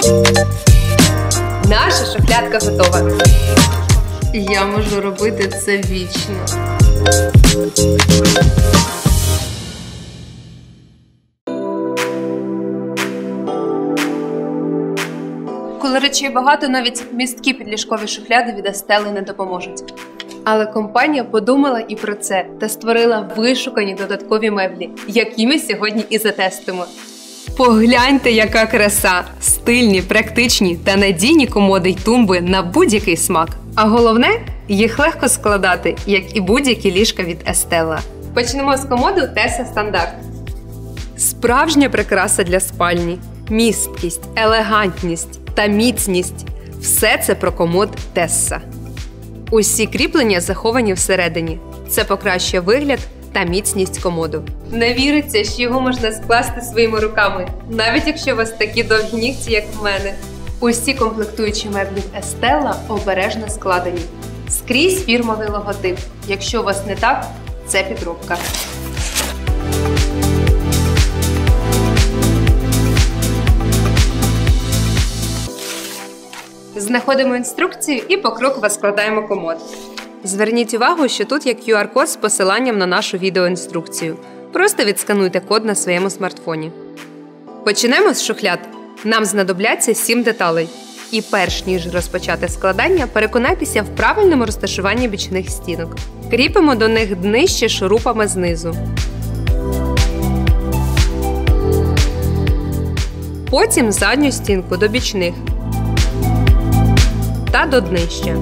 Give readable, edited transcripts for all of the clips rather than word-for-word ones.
Наша шухлядка готова. Я можу робити це вічно. Коли речей багато, навіть місткі підліжкові шухляди від Estelle не допоможуть. Але компанія подумала і про це та створила вишукані додаткові меблі, які ми сьогодні і затестимо. Погляньте, яка краса! Стильні, практичні та надійні комоди й тумби на будь-який смак. А головне, їх легко складати, як і будь-які ліжка від Estelle. Почнемо з комоду Tessa Стандарт. Справжня прикраса для спальні. Місткість, елегантність та міцність – все це про комод Tessa. Усі кріплення заховані всередині. Це покращує вигляд та міцність комоду. Не віриться, що його можна скласти своїми руками, навіть якщо у вас такі довгі нігті, як в мене. Усі комплектуючі меблі Estelle обережно складені. Скрізь фірмовий логотип. Якщо у вас не так, це підробка. Знаходимо інструкцію і покроково складаємо комод. Зверніть увагу, що тут є QR-код з посиланням на нашу відеоінструкцію. Просто відскануйте код на своєму смартфоні. Почнемо з шухляд. Нам знадобляться 7 деталей. І перш ніж розпочати складання, переконайтеся в правильному розташуванні бічних стінок. Кріпимо до них днище шурупами знизу. Потім задню стінку до бічних та до днища.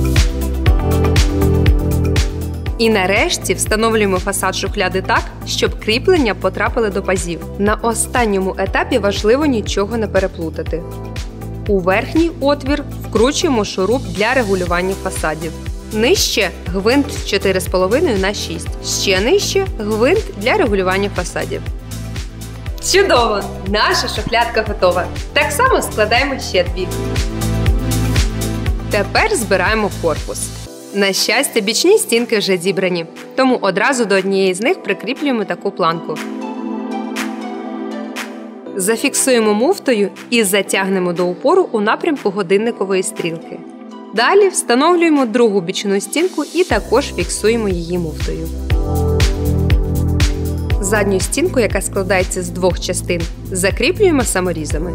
І нарешті встановлюємо фасад шухляди так, щоб кріплення потрапили до пазів. На останньому етапі важливо нічого не переплутати. У верхній отвір вкручуємо шуруп для регулювання фасадів. Нижче – гвинт 4,5 на 6. Ще нижче – гвинт для регулювання фасадів. Чудово! Наша шухлядка готова. Так само складаємо ще 2. Тепер збираємо корпус. На щастя, бічні стінки вже зібрані, тому одразу до однієї з них прикріплюємо таку планку. Зафіксуємо муфтою і затягнемо до упору у напрямку годинникової стрілки. Далі встановлюємо другу бічну стінку і також фіксуємо її муфтою. Задню стінку, яка складається з 2 частин, закріплюємо саморізами.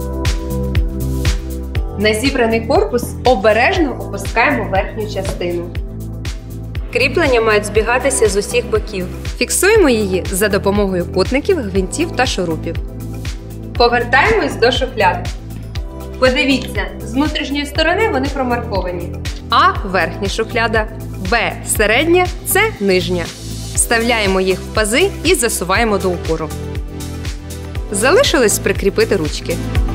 На зібраний корпус обережно опускаємо верхню частину. Кріплення мають збігатися з усіх боків. Фіксуємо її за допомогою кутників, гвинтів та шурупів. Повертаємось до шухляд. Подивіться, з внутрішньої сторони вони промарковані. А – верхня шухляда, Б – середня, С – нижня. Вставляємо їх в пази і засуваємо до упору. Залишилось прикріпити ручки.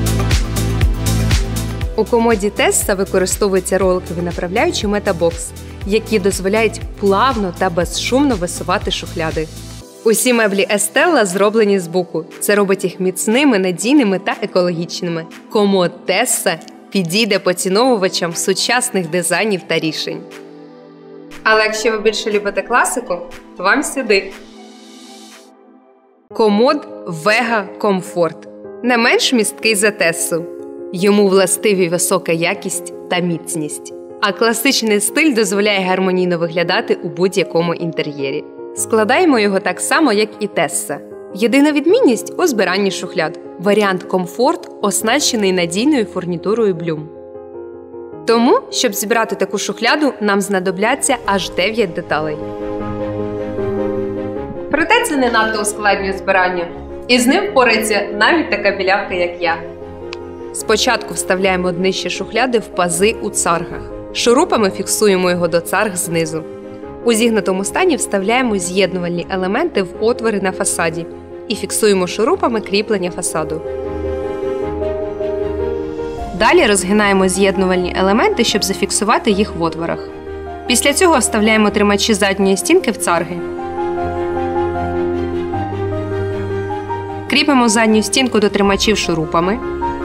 У комоді Tessa використовуються роликові направляючі Metabox, які дозволяють плавно та безшумно висувати шухляди. Усі меблі Estelle зроблені з буку. Це робить їх міцними, надійними та екологічними. Комод Tessa підійде поціновувачам сучасних дизайнів та рішень. Але якщо ви більше любите класику, вам сюди. Комод Vega Comfort. Не менш місткий за Tessa. Йому властиві висока якість та міцність. А класичний стиль дозволяє гармонійно виглядати у будь-якому інтер'єрі. Складаємо його так само, як і Tessa. Єдина відмінність у збиранні шухляд. Варіант Comfort оснащений надійною фурнітурою Blum. Тому, щоб зібрати таку шухляду, нам знадобляться аж 9 деталей. Проте це не надто ускладнює збирання. І з ним впорається навіть така білявка, як я. Спочатку вставляємо днище шухляди в пази у царгах. Шурупами фіксуємо його до царг знизу. У зігнутому стані вставляємо з'єднувальні елементи в отвори на фасаді і фіксуємо шурупами кріплення фасаду. Далі розгинаємо з'єднувальні елементи, щоб зафіксувати їх в отворах. Після цього вставляємо тримачі задньої стінки в царги. Кріпимо задню стінку до тримачів шурупами.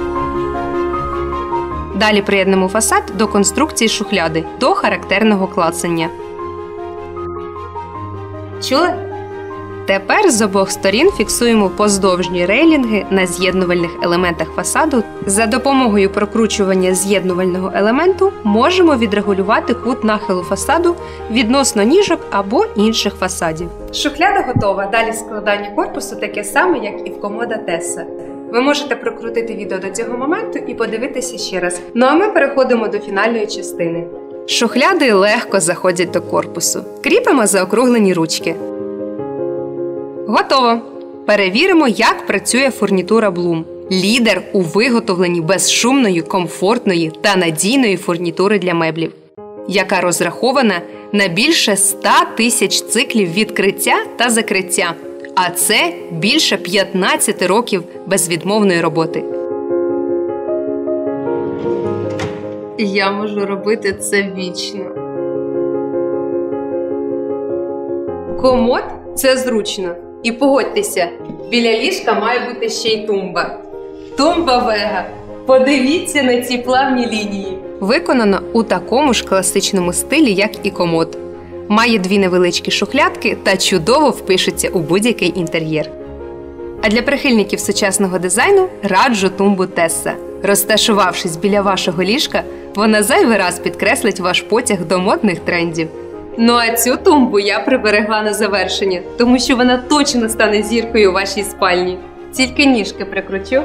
Далі приєднуємо фасад до конструкції шухляди, до характерного клацання. Чули? Тепер з обох сторін фіксуємо поздовжні рейлінги на з'єднувальних елементах фасаду. За допомогою прокручування з'єднувального елементу можемо відрегулювати кут нахилу фасаду відносно ніжок або інших фасадів. Шухляда готова. Далі складання корпусу таке саме, як і в комода Tessa. Ви можете прокрутити відео до цього моменту і подивитися ще раз. Ну а ми переходимо до фінальної частини. Шухляди легко заходять до корпусу. Кріпимо заокруглені ручки. Готово! Перевіримо, як працює фурнітура Bloom. Лідер у виготовленні безшумної, комфортної та надійної фурнітури для меблів, яка розрахована на більше 100 тисяч циклів відкриття та закриття. А це більше 15 років безвідмовної роботи. Я можу робити це вічно. Комод – це зручно. І погодьтеся, біля ліжка має бути ще й тумба. Тумба Вега. Подивіться на ці плавні лінії. Виконано у такому ж класичному стилі, як і комод. Має дві невеличкі шухлядки та чудово впишеться у будь-який інтер'єр. А для прихильників сучасного дизайну раджу тумбу Tessa. Розташувавшись біля вашого ліжка, вона зайвий раз підкреслить ваш потяг до модних трендів. Ну а цю тумбу я приберегла на завершення, тому що вона точно стане зіркою у вашій спальні. Тільки ніжки прикручу.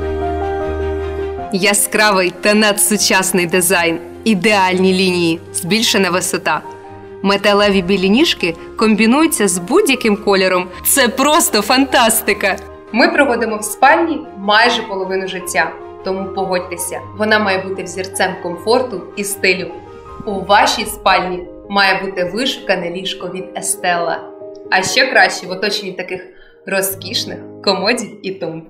Яскравий та надсучасний дизайн, ідеальні лінії, збільшена висота. Металеві білі ніжки комбінуються з будь-яким кольором. Це просто фантастика! Ми проводимо в спальні майже половину життя. Тому погодьтеся, вона має бути взірцем комфорту і стилю. У вашій спальні має бути вишукане ліжко від Estella. А ще краще в оточенні таких розкішних комодів і тумб.